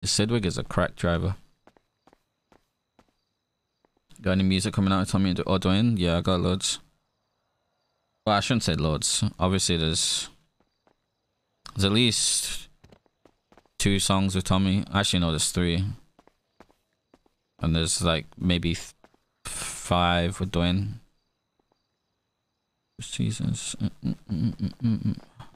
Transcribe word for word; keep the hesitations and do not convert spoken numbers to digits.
Sidwig is a crack driver. Got any music coming out of Tommy or Dwayne? Yeah, I got loads. Well, I shouldn't say loads. Obviously, there's there's at least two songs with Tommy. Actually, no, there's three. And there's like maybe th five with Dwayne. Jesus. Mm -mm -mm -mm -mm.